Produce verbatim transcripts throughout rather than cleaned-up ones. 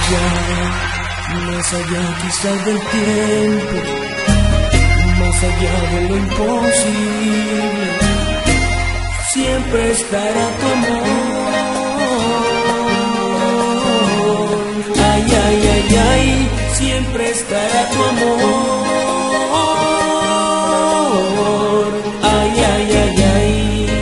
allá, más allá quizás del tiempo, más allá de lo imposible, siempre estará tu amor. Ay, ay, ay, ay, siempre estará tu amor. Ay, ay, ay, ay,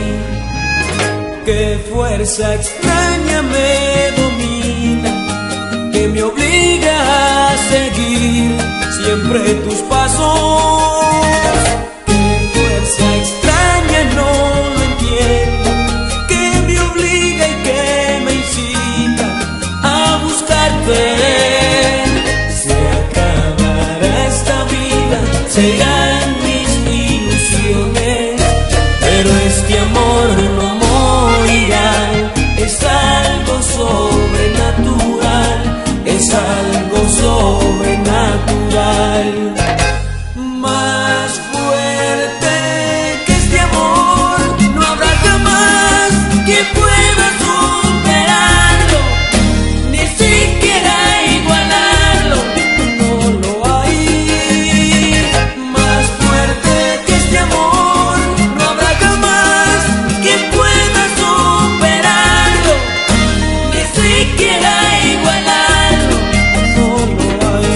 qué fuerza extraña me domina, que me obliga a seguir siempre tus pasos. Qué fuerza extraña, no lo entiendo, que me obliga y que me incita a buscarte. Se acabará esta vida, se irán mis ilusiones, pero este amor no morirá. Es algo sobrenatural, es algo sobrenatural. Más fuerte que este amor, no habrá jamás quien pueda superarlo, ni siquiera igualarlo, no lo hay. Más fuerte que este amor, no habrá jamás quien pueda superarlo, ni siquiera igualarlo, no lo hay.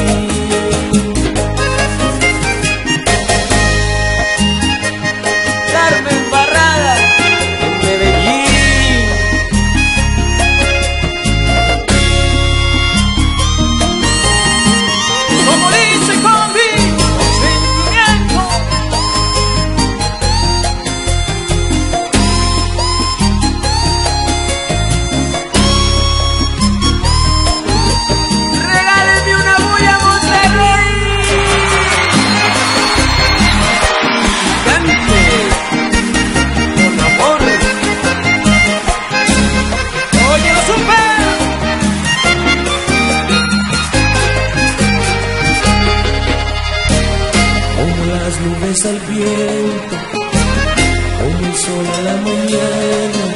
Carmen Barrada, en Medellín. Como dice Combi, sentimiento. Regálenme una bulla a Monterrey. Cante con amor. Oye, lo supe. Como las nubes al viento, como el sol a la mañana,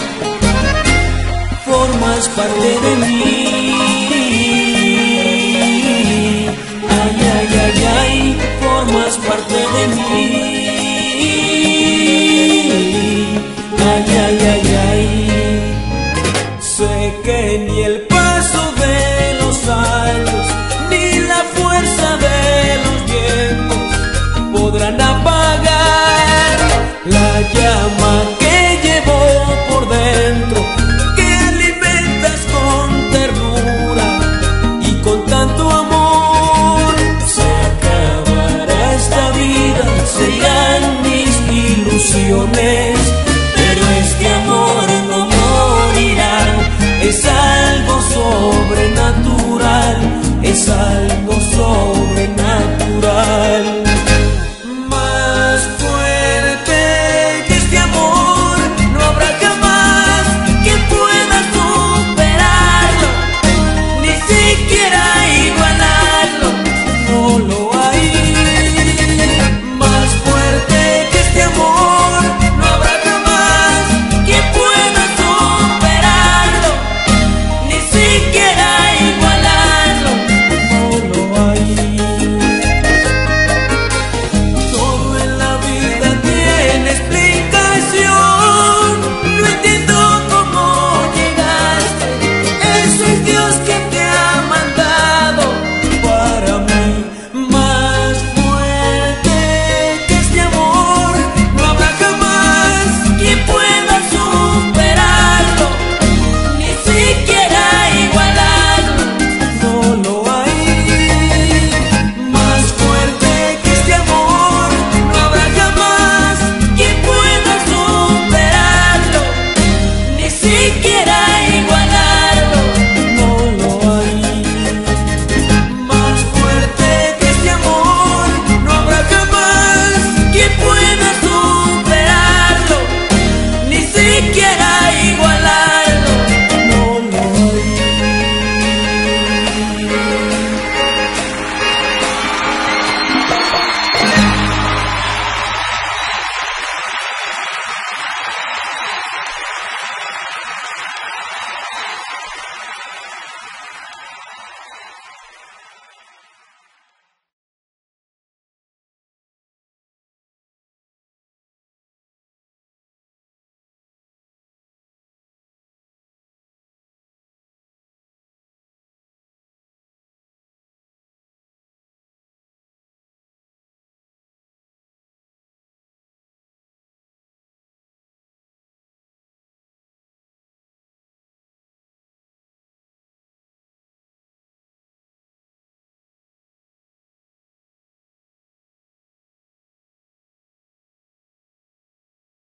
formas parte de mí. Ay, ay, ay, ay, formas parte de mí. Ay, ay, ay, ay, sé que ni el paso de los años, ni la fuerza de los vientos podrán apagar la llama que llevo por dentro, que alimentas con ternura y con tanto amor. Se acabará esta vida, se irán mis ilusiones, pero este amor no morirá. Es algo sobrenatural, es algo sobrenatural.